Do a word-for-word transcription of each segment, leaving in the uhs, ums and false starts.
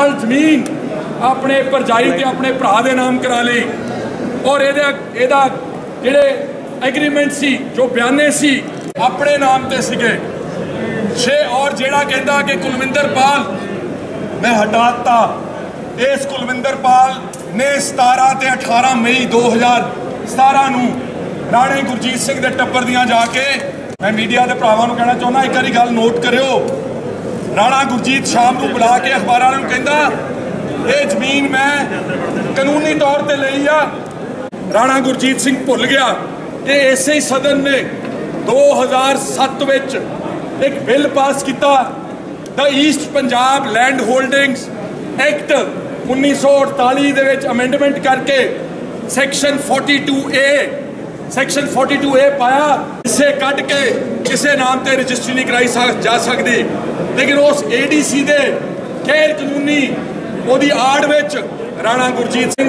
साल जमीन अपने भरजाई ते अपने भरा दे नाम करा ली और एदा एदा जिहड़े एग्रीमेंट सी जो बयाने सी अपने नाम ते सीगे छे और जेड़ा कहंदा कि कुलविंदर पाल मैं हटाता इस कुलविंदर पाल ने सतारा ते अठारह मई दो हज़ार सतारा नूं राणे गुरजीत सिंह दे टब्बर दियां जाके मैं मीडिया के भरावां नूं कहना चाहुंदा एक बारी गल नोट करियो राणा गुरजीत शाम को बुला के अखबारां नूं कहंदा ये जमीन मैं कानूनी तौर पर लई आ। राणा गुरजीत सिंह भुल गया कि इसे ही सदन ने दो हज़ार सत्त विच एक बिल पास किया the east Punjab land holdings act उन्नीस सौ अड़ताली दे विच अमेंडमेंट करके section forty two A section forty two A पाया इसे कट के किसी नाम से रजिस्ट्री नहीं कराई जा सकती लेकिन उस ए डी सी दे गैर कानूनी ओदी आड़ विच राणा गुरजीत सिंह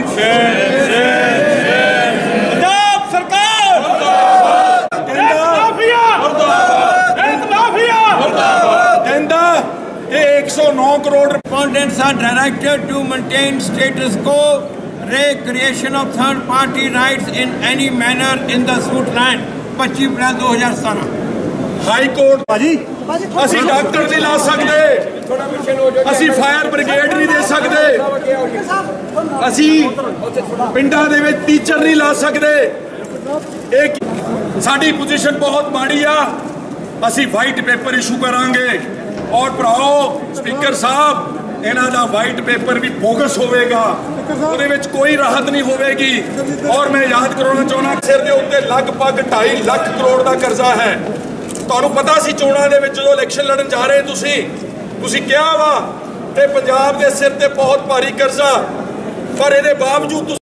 एक सौ नौ crore respondents are directed to maintain status quo, recreation of third party rights in any manner in the suit land पच्चीस अप्रैल दो हज़ार सतारह हाई कोर्ट असी डॉक्टर नहीं ला सकते असी फायर ब्रिगेड नहीं दे सकते असी पिंडां दे विच टीचर नहीं ला सकते एक साडी पोजीशन बहुत माड़ी आ असी वाइट पेपर इशू करांगे और भराओ स्पीकर साहब इन्हां दा वाइट पेपर भी बोगस होवेगा ਉਹਦੇ ਵਿੱਚ कोई राहत नहीं होगी और मैं याद कराना चाहना सिर के उत्ते लगभग ढाई लाख करोड़ का कर्जा है ਤੁਹਾਨੂੰ पता सी चोणां दे विच जदों इलैक्शन लड़न जा रहे तुसी तुसी क्या वा ते पंजाब दे सिर ते बहुत भारी कर्जा पर इहदे बावजूद